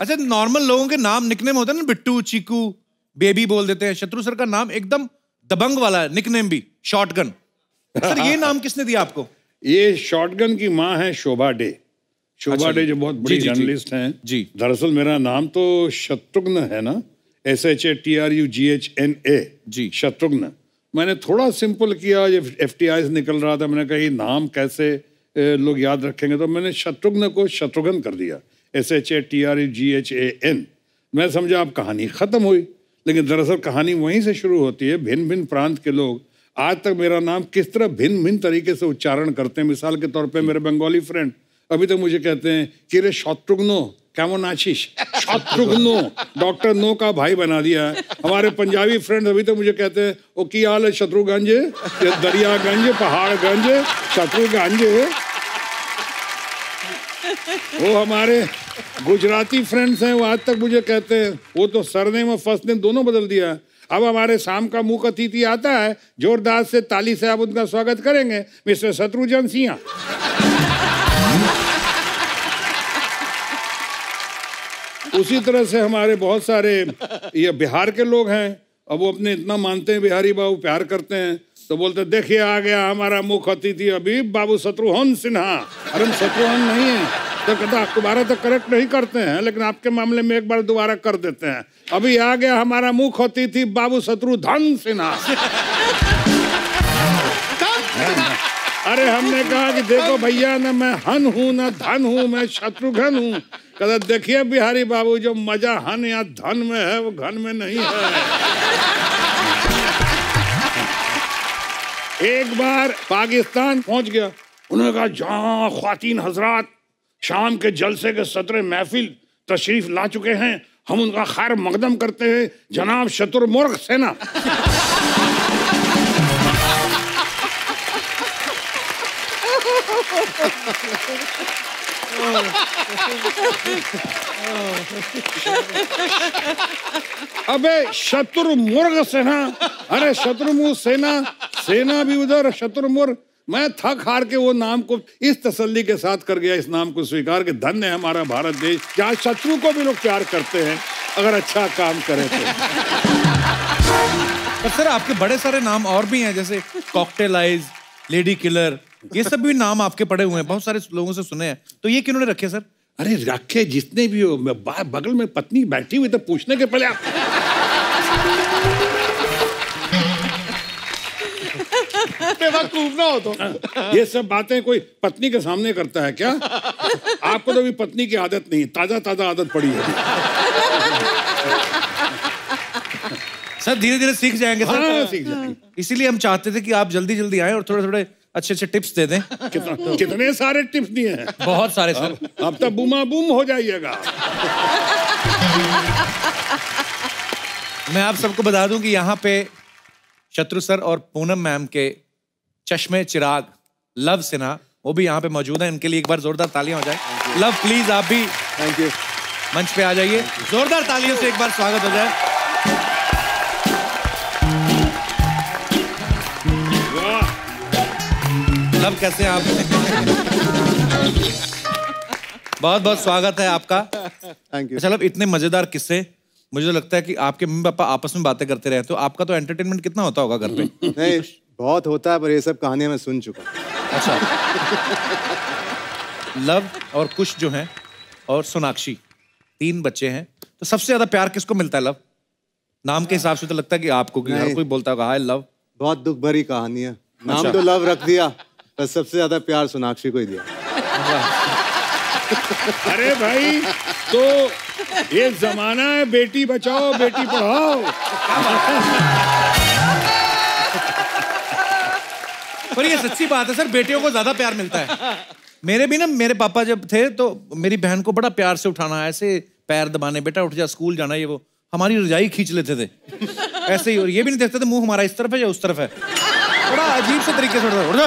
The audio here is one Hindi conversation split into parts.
अच्छा, नॉर्मल लोगों के नाम निकनेम होते हैं ना, बिट्टू, चीकू, बेबी बोल देते हैं। शत्रु सर का नाम एकदम दबंग वाला है, निकनेम भी शॉटगन। सर ये नाम किसने दिया आपको? ये शॉटगन की माँ है शोभा डे। शोभा डे जो बहुत बड़ी जर्नलिस्ट हैं जी। दरअसल मेरा नाम तो शत्रुघ्न है ना, SHATRUGHNA जी, शत्रुघ्न। मैंने थोड़ा सिंपल किया, जब FTI से निकल रहा था, मैंने कहा ये नाम कैसे लोग याद रखेंगे, तो मैंने शत्रुघ्न को शत्रुघ्न कर दिया, SHATRUGHAN। मैं समझा अब कहानी खत्म हुई, लेकिन दरअसल कहानी वहीं से शुरू होती है। भिन्न भिन्न प्रांत के लोग आज तक मेरा नाम किस तरह भिन्न भिन्न तरीके से उच्चारण करते हैं। मिसाल के तौर पे मेरे बंगाली फ्रेंड अभी तक मुझे कहते हैं कि रे शत्रुघ्नो केमन आशीष, शत्रुघ्नो, डॉक्टर नो का भाई बना दिया है। हमारे पंजाबी फ्रेंड अभी तक मुझे कहते हैं ओ की हाल है शत्रुगंज, दरियागंज, पहाड़गंज, शत्रुगंज। वो हमारे गुजराती फ्रेंड्स हैं, वो आज तक मुझे कहते हैं, वो तो सरनेम और फर्स्ट नेम दोनों बदल दिया। अब हमारे शाम का मुख्य अतिथि आता है, जोरदार से ताली से आप उनका स्वागत करेंगे, मिस्टर शत्रुघ्न सिंह। उसी तरह से हमारे बहुत सारे ये बिहार के लोग हैं, अब वो अपने इतना मानते हैं बिहारी बाबू, प्यार करते हैं, तो बोलते देखिए आ गया हमारा मुख्य अतिथि अभी बाबू शत्रुघ्न सिन्हा। अरे हम शत्रुघ्न नहीं है, तो कहता दोबारा तो करेक्ट नहीं करते हैं, लेकिन आपके मामले में एक बार दोबारा कर देते हैं। अभी आ गया हमारा मुख्य अतिथि बाबू शत्रुघ्न सिन्हा। अरे हमने कहा कि देखो भैया, ना मैं हन हूँ ना धन हूँ, मैं शत्रुघ्न हूँ। कहता देखिए बिहारी बाबू, जो मजा हन या धन में है वो घन में नहीं है। एक बार पाकिस्तान पहुंच गया, उन्होंने कहा जहाँ ख्वातीन हजरात शाम के जलसे के सदर महफिल तशरीफ ला चुके हैं, हम उनका खैर मकदम करते हैं जनाब शत्रुमुर्ग सेना। अबे शत्रुमुर्ग सेना, अरे शत्रुमुर्ग सेना, सेना भी उधर, शत्रुमुर्ग। मैं थक हार के वो नाम को इस तसल्ली के साथ कर गया, इस नाम को स्वीकार के धन्य है हमारा भारत देश, जहाँ शत्रु को भी लोग प्यार करते हैं अगर अच्छा काम करे तो। पर सर आपके बड़े सारे नाम और भी हैं, जैसे कॉकटेल आइज, लेडी किलर, ये सब भी नाम आपके पड़े हुए हैं, बहुत सारे लोगों से सुने हैं, तो ये किन्होंने रखे सर? अरे रखे जितने भी हो, बगल में पत्नी बैठी हुई तो पूछने के पहले आप बेवकूफ ना हो तो। ये सब बातें कोई पत्नी के सामने करता है क्या? आपको तो अभी पत्नी की आदत नहीं, ताजा ताजा आदत पड़ी है। सर धीरे धीरे सीख जाएंगे सर। हाँ, सीख जाएंगे। इसीलिए हम चाहते थे कि आप जल्दी जल्दी आए और थोड़े थोड़े अच्छे अच्छे टिप्स दे दें। कितने सारे टिप्स दिए हैं? बहुत सारे सर। अब तो बूमा बूम हो जाइएगा। मैं आप सबको बता दूं कि यहाँ पे शत्रु सर और पूनम मैम के चश्मे चिराग लव सिन्हा, वो भी यहाँ पे मौजूद हैं। इनके लिए एक बार जोरदार तालियां हो जाए। लव प्लीज आप भी थैंक यू मंच पे आ जाइए, जोरदार तालियों से एक बार स्वागत हो जाए। लव कैसे हैं आप? बहुत बहुत स्वागत है आपका। Thank you. अच्छा लव, इतने मजेदार किस्से, मुझे तो लगता है कि आपके मम्मी पापा आपस में बातें करते रहे, तो आपका तो एंटरटेनमेंट कितना होता होगा घर पे? नहीं बहुत होता है, पर ये सब कहानियां मैं सुन चुका। अच्छा। लव और कुश जो हैं और सोनाक्षी, 3 बच्चे हैं, तो सबसे ज्यादा प्यार किसको मिलता है लव? नाम के हिसाब से तो लगता है कि आपको, कि हर कोई बोलता होगा हाय लव। बहुत दुख भरी कहानी है। नाम तो लव रख दिया, पर सबसे ज्यादा प्यार सोनाक्षी को ही दिया। अरे भाई, तो ये जमाना है बेटी बचाओ बेटी पढ़ाओ। पर ये सच्ची बात है सर, बेटियों को ज्यादा प्यार मिलता है। मेरे भी ना, मेरे पापा जब थे तो मेरी बहन को बड़ा प्यार से उठाना, ऐसे पैर दबाने, बेटा उठ जा स्कूल जाना, ये वो हमारी रजाई खींच लेते थे ऐसे ही, और ये भी नहीं देखते थे मुंह हमारा इस तरफ है या उस तरफ है, बड़ा अजीब से तरीके से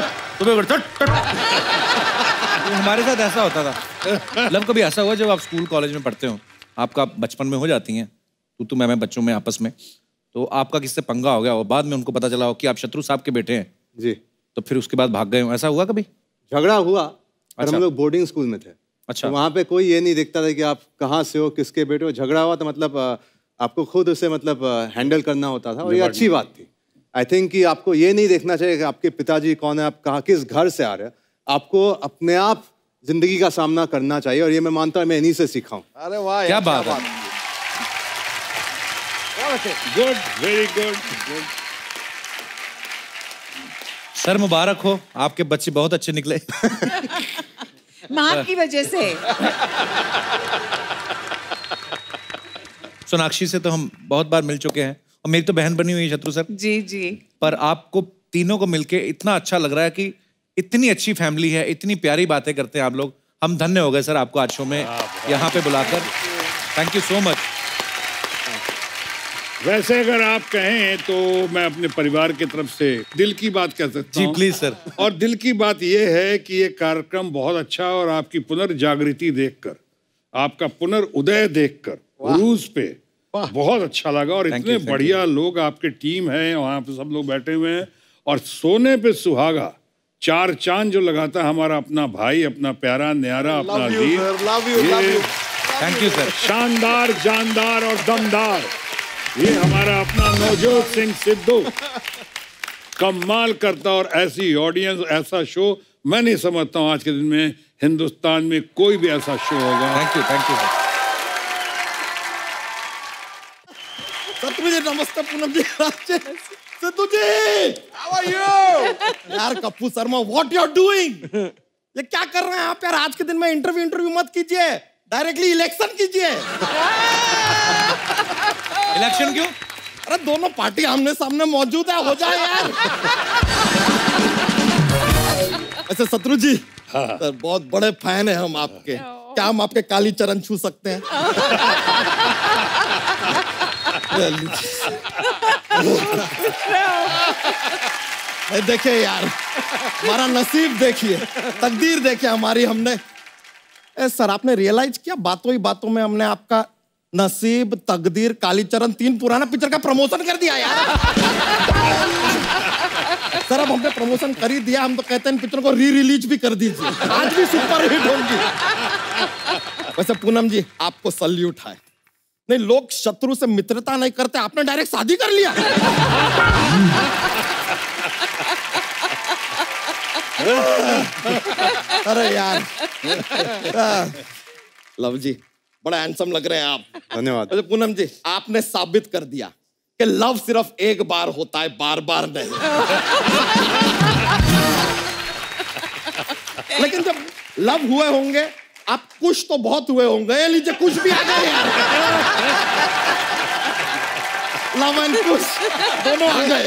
हमारे साथ ऐसा होता था। लव कभी ऐसा हुआ जब आप स्कूल कॉलेज में पढ़ते हो, आपका बचपन में हो जाती हैं तू मैं बच्चों में आपस में, तो आपका किससे पंगा हो गया और बाद में उनको पता चला हो कि आप शत्रु साहब के बेटे हैं जी, तो फिर उसके बाद भाग गए हो, ऐसा हुआ कभी? झगड़ा हुआ और अच्छा। हम लोग बोर्डिंग स्कूल में थे। अच्छा। तो वहाँ पे कोई ये नहीं देखता था कि आप कहाँ से हो, किसके बेटे हो। झगड़ा हुआ तो मतलब आपको खुद उसे मतलब हैंडल करना होता था, और ये अच्छी बात थी। आई थिंक कि आपको ये नहीं देखना चाहिए कि आपके पिताजी कौन है, आप कहाँ किस घर से आ रहे हैं। आपको अपने आप जिंदगी का सामना करना चाहिए, और ये मैं मानता हूँ मैं इन्हीं से सीखा हूँ। अरे वाह, क्या बात है। Good, very good. सर मुबारक हो, आपके बच्चे बहुत अच्छे निकले। माँ की वजह से। सोनाक्षी से तो हम बहुत बार मिल चुके हैं, और मेरी तो बहन बनी हुई है शत्रु सर। जी जी। पर आपको तीनों को मिलके इतना अच्छा लग रहा है कि इतनी अच्छी फैमिली है, इतनी प्यारी बातें करते हैं आप लोग। हम धन्य हो गए सर आपको आज शो में यहाँ पे बुलाकर। Thank you so much. वैसे अगर आप कहें तो मैं अपने परिवार की तरफ से दिल की बात कह सकता हूँ। जी प्लीज सर। और दिल की बात यह है कि ये कार्यक्रम बहुत अच्छा, और आपकी पुनर्जागृति देखकर, आपका पुनर्उदय देखकर रूस पे बहुत अच्छा लगा। और इतने बढ़िया लोग आपके टीम है, वहाँ पे सब लोग बैठे हुए हैं, और सोने पे सुहागा चार चांद जो लगाता है हमारा अपना भाई, अपना प्यारा न्यारा, अपना अजीज। Thank you sir. शानदार, जानदार और दमदार ये हमारा अपना नवजोत सिंह सिद्धू कमाल करता। और ऐसी ऑडियंस, ऐसा शो मैं नहीं समझता हूँ आज के दिन में हिंदुस्तान में कोई भी ऐसा शो होगा। Thank you sir. Shatru ji नमस्ते। Poonam ji, Sidhu ji, how are you? यार Kappu Sharma, what you are doing? ये क्या कर रहे हैं आप यार? आज के दिन में इंटरव्यू मत कीजिए, डायरेक्टली इलेक्शन कीजिए। इलेक्शन क्यों? अरे दोनों पार्टी आमने सामने मौजूद है, हो जाए यार। ऐसे शत्रु जी, सर बहुत बड़े फैन है हम आपके। क्या हम आपके काली चरण छू सकते हैं? देखिए यार, हमारा नसीब देखिए, तकदीर देखिए हमारी। हमने सर, आपने रियलाइज किया बातों ही बातों में हमने आपका नसीब, तकदीर, कालीचरण, 3 पुराना पिक्चर का प्रमोशन कर दिया यार। सर अब हमने प्रमोशन कर ही दिया, हम तो कहते हैं पिक्चर को री-रिलीज भी कर दीजिए, आज भी सुपर हिट होंगी। वैसे पूनम जी आपको सल्यूट है। नहीं, लोग शत्रु से मित्रता नहीं करते, आपने डायरेक्ट शादी कर लिया। अरे यार, लव जी बड़ा हैंडसम लग रहे हैं आप। धन्यवाद। अच्छा पूनम जी, आपने साबित कर दिया कि लव सिर्फ एक बार होता है, बार बार नहीं। लेकिन जब लव हुए होंगे, आप कुछ तो बहुत हुए होंगे। ये लीजिए कुछ भी आ गए यार। लव एंड कुछ दोनों आ गए।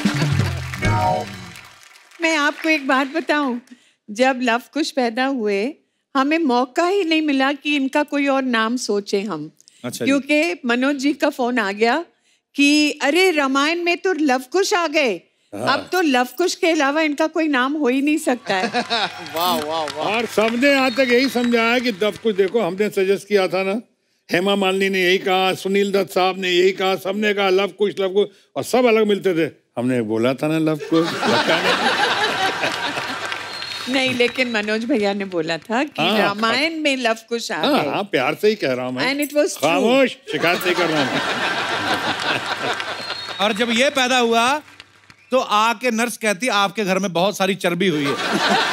मैं आपको एक बात बताऊं, जब लव कुश पैदा हुए हमें मौका ही नहीं मिला कि इनका कोई और नाम सोचे हम। अच्छा, क्योंकि मनोज जी का फोन आ गया कि अरे रामायण में तो लव कुश आ गए, अब तो लव कुश के अलावा इनका कोई नाम हो ही नहीं सकता है। वाह वाह वाह। और सबने यहाँ तक यही समझाया कि लव कुश, देखो हमने सजेस्ट किया था ना, हेमा मालिनी ने यही कहा, सुनील दत्त साहब ने यही कहा, सबने कहा लव कुश, और सब अलग मिलते थे। हमने बोला था ना लव कुश। नहीं, लेकिन मनोज भैया ने बोला था कि रामायण में लव कुश आ गए। हाँ, प्यार से ही कह रहा हूँ मैं। And it was true. खामोश, शिकायत नहीं कर रहा हूँ। और जब ये पैदा हुआ तो आके नर्स कहती आपके घर में बहुत सारी चर्बी हुई है।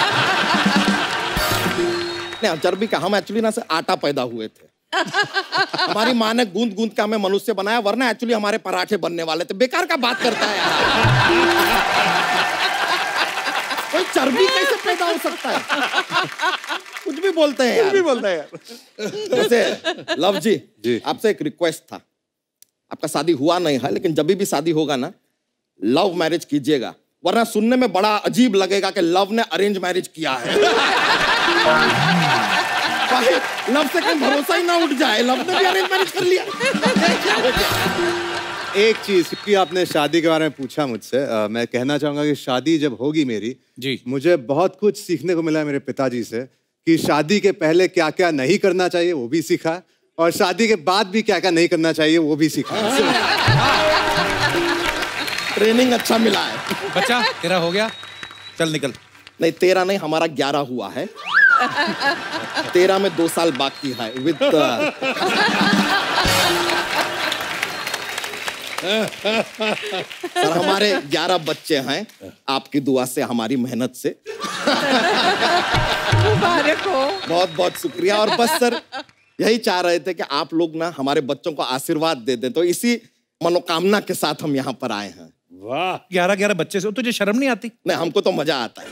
नहीं, चर्बी का हम एक्चुअली ना से आटा पैदा हुए थे। हमारी माँ ने गूंद गूंद का हमें मनुष्य बनाया, वरना एक्चुअली हमारे पराठे बनने वाले थे। बेकार का बात करता है यार। कोई चर्बी कैसे पैदा हो सकता है? कुछ भी बोलते हैं यार। कुछ भी बोलते हैं यार। वैसे लव जी, आपसे एक रिक्वेस्ट था। आपका शादी हुआ नहीं है, लेकिन जब भी शादी होगा ना, लव मैरिज कीजिएगा, वरना सुनने में बड़ा अजीब लगेगा कि लव ने अरेंज मैरिज किया है। लव से कहीं भरोसा ही ना उठ जाए, लव ने भी अरेंज मैरिज कर लिया। एक चीज, क्योंकि आपने शादी के बारे में पूछा मुझसे, मैं कहना चाहूंगा कि शादी जब होगी मेरी जी, मुझे मुझे बहुत कुछ सीखने को मिला है मेरे पिताजी से, कि शादी के पहले क्या क्या नहीं करना चाहिए वो भी सीखा, और शादी के बाद भी क्या क्या नहीं करना चाहिए वो भी सीखा। ट्रेनिंग अच्छा मिला है। बच्चा तेरा हो गया, चल निकल। नहीं, तेरा नहीं, हमारा 11 हुआ है। 13 में 2 साल बाकी है विद सर हमारे 11 बच्चे हैं आपकी दुआ से, हमारी मेहनत से। मुबारक हो। बहुत बहुत शुक्रिया। और बस सर यही चाह रहे थे कि आप लोग ना हमारे बच्चों को आशीर्वाद दे दें, तो इसी मनोकामना के साथ हम यहाँ पर आए हैं। वाह, 11 बच्चे से तुझे शर्म नहीं आती? नहीं, हमको तो मजा आता है।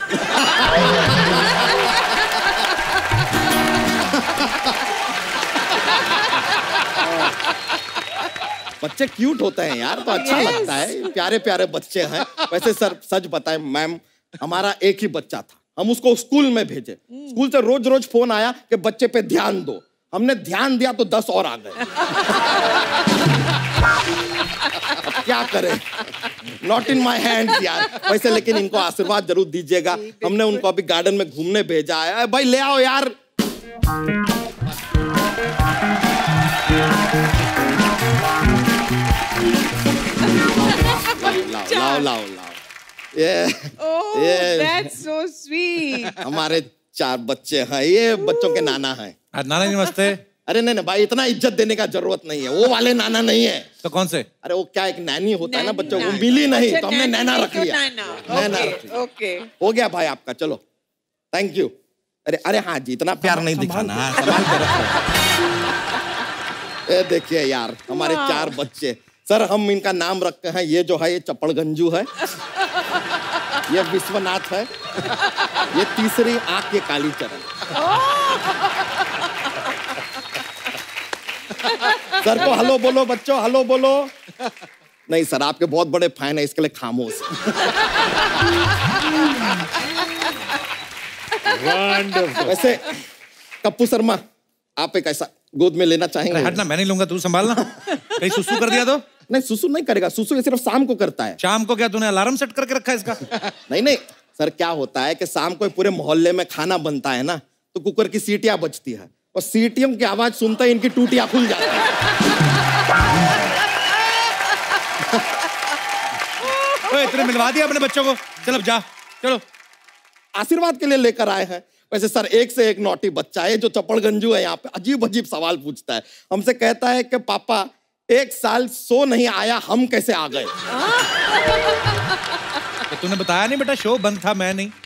बच्चे क्यूट होते हैं यार, तो अच्छा लगता है, प्यारे प्यारे बच्चे हैं। वैसे सर सच बताएं मैम, हमारा एक ही बच्चा था, हम उसको स्कूल में भेजे। स्कूल से रोज रोज फोन आया कि बच्चे पे ध्यान दो। हमने ध्यान दिया तो 10 और आ गए। अब क्या करें, नॉट इन माई हैंड यार। वैसे लेकिन इनको आशीर्वाद जरूर दीजिएगा। हमने उनको अभी गार्डन में घूमने भेजा है। भाई ले आओ यार। लाओ लाओ लाओ। That's so sweet. हमारे 4 बच्चे हैं, ये बच्चों के नाना हैं। नाना जी नमस्ते। अरे नहीं भाई, इतना इज्जत देने का जरूरत नहीं है, वो वाले नाना नहीं है। तो कौन से? अरे वो क्या, एक नैनी होता है ना बच्चों को, मिली नहीं तो हमने नैना रख लिया। नैना रख लिया। ओके, हो गया भाई आपका, चलो थैंक यू। अरे हाँ जी, इतना प्यार नहीं दिखाना। ये देखिए यार, हमारे 4 बच्चे। सर हम इनका नाम रखते हैं, ये जो है ये चपड़गंजू है, ये विश्वनाथ है, ये तीसरी आंख ये कालीचरण। सर को हेलो बोलो बच्चों, हेलो बोलो। नहीं सर, आपके बहुत बड़े फैन है, इसके लिए खामोश। वैसे कप्पू शर्मा, आप एक ऐसा गोद में लेना चाहेंगे? हटना, मैं नहीं लूंगा, तू संभालना। कहीं सुसु कर दिया तो? नहीं, सुसु नहीं करेगा, सुसु ये सिर्फ शाम को करता है। शाम को? क्या तूने अलार्म सेट करके रखा है इसका? नहीं सर, क्या होता है कि शाम को पूरे मोहल्ले में खाना बनता है ना, तो कुकर की सीटियां बजती है, और सीटियों की आवाज सुनते ही इनकी टूटियां खुल जाती है। इतने मिलवा दिया अपने बच्चों को, चल अब जा, चलो। आशीर्वाद के लिए लेकर आए हैं। वैसे सर एक से एक नॉटी बच्चा है, जो चपड़गंजू है यहाँ पे, अजीब अजीब सवाल पूछता है। हमसे कहता है कि पापा 1 साल सो नहीं आया, हम कैसे आ गए? तो तूने बताया नहीं बेटा, शो बंद था, मैं नहीं।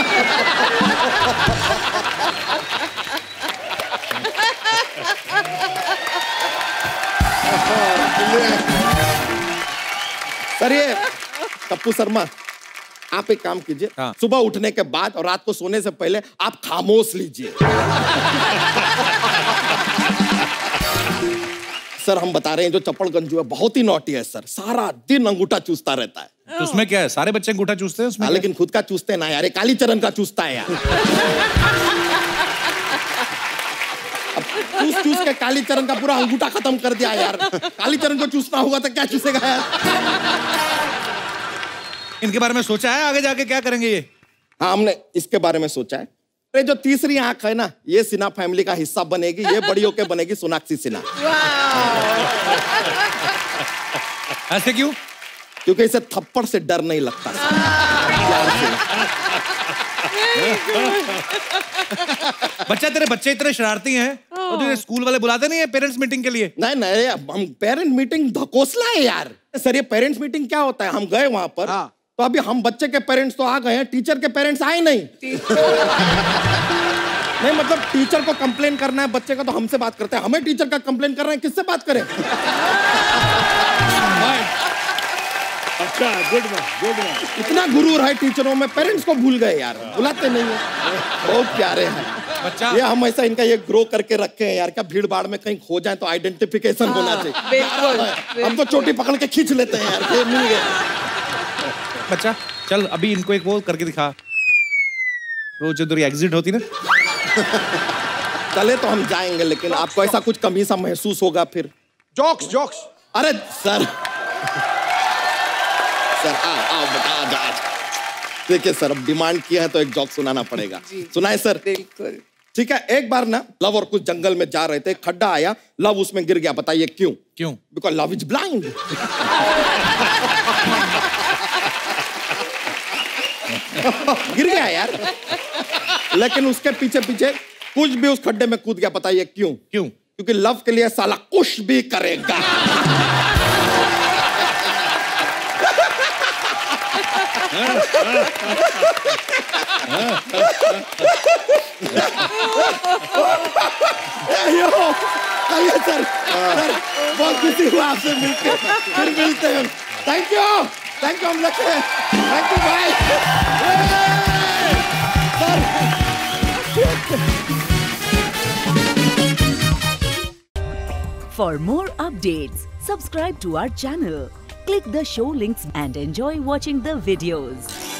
सर ये कप्पू शर्मा, आप एक काम कीजिए, हाँ। सुबह उठने के बाद और रात को सोने से पहले आप खामोश लीजिए। सर हम बता रहे हैं, जो चपड़गंजू है बहुत ही नॉटी है सर, सारा दिन अंगूठा चूसता रहता है। तो उसमें क्या है, सारे बच्चे अंगूठा चूसते हैं उसमें? लेकिन खुद का चूसते ना यार, कालीचरण का चूसता है यार। अब चूस के कालीचरण का पूरा अंगूठा खत्म कर दिया यार। कालीचरण को चूसना होगा तो क्या चूसेगा यार? इनके बारे में सोचा है आगे जाके क्या करेंगे ये? हाँ, हमने इसके बारे में सोचा है। अरे जो तीसरी आंख है ना, ये सिन्हा फैमिली का हिस्सा बनेगी, ये बड़ी होके बनेगी सोनाक्षी सिन्हा। ऐसे क्यों? क्योंकि इसे थप्पड़ से डर नहीं लगता। बच्चा, तेरे बच्चे इतने शरारती हैं, और तुझे स्कूल वाले बुलाते नहीं है पेरेंट्स मीटिंग के लिए? नहीं, हम पेरेंट मीटिंग धकोसला है यार। सर ये पेरेंट्स मीटिंग क्या होता है? हम गए वहां पर, तो अभी हम बच्चे के पेरेंट्स तो आ गए हैं, टीचर के पेरेंट्स आए नहीं। नहीं मतलब टीचर को कंप्लेन करना है बच्चे का तो हमसे बात करते हैं, हमें टीचर का कंप्लेन कर रहे हैं, किससे बात करें? अच्छा, गुड मैन। इतना गुरूर है टीचरों में, पेरेंट्स को भूल गए यार, बुलाते नहीं है। बहुत प्यारे हैं बच्चा। ये हम ऐसा इनका ये ग्रो करके रखे हैं यार, क्या भीड़ भाड़ में कहीं खो जाए तो आइडेंटिफिकेशन होना चाहिए। बिल्कुल। हम तो चोटी पकड़ के खींच लेते हैं यार, ये मिल गए। बच्चा चल, अभी इनको एक वो करके दिखा, वो जो तेरी एग्जिट होती ना। चले तो हम जाएंगे, लेकिन आपको ऐसा कुछ कमी सा महसूस होगा फिर। जोक्स। अरे सर आओ बेटा, आ। देखिए सर, अब डिमांड किया है तो एक जोक सुनाना पड़ेगा। सुनाए सर? बिल्कुल। ठीक है। एक बार ना लव और कुछ जंगल में जा रहे थे, खड्डा आया, लव उसमें गिर गया। बताइए क्यों? Because love is blind. गिर गया यार। लेकिन उसके पीछे पीछे कुछ भी उस खड्डे में कूद गया। बताइए क्यों? क्यों? क्योंकि लव के लिए साला कुछ भी करेगा। चलिए सर, बहुत खुशी हुआ आपसे मिलकर। फिर मिलते हैं। थैंक यू हम रखते हैं। थैंक यू भाई। For more updates, subscribe to our channel, click the show links and enjoy watching the videos.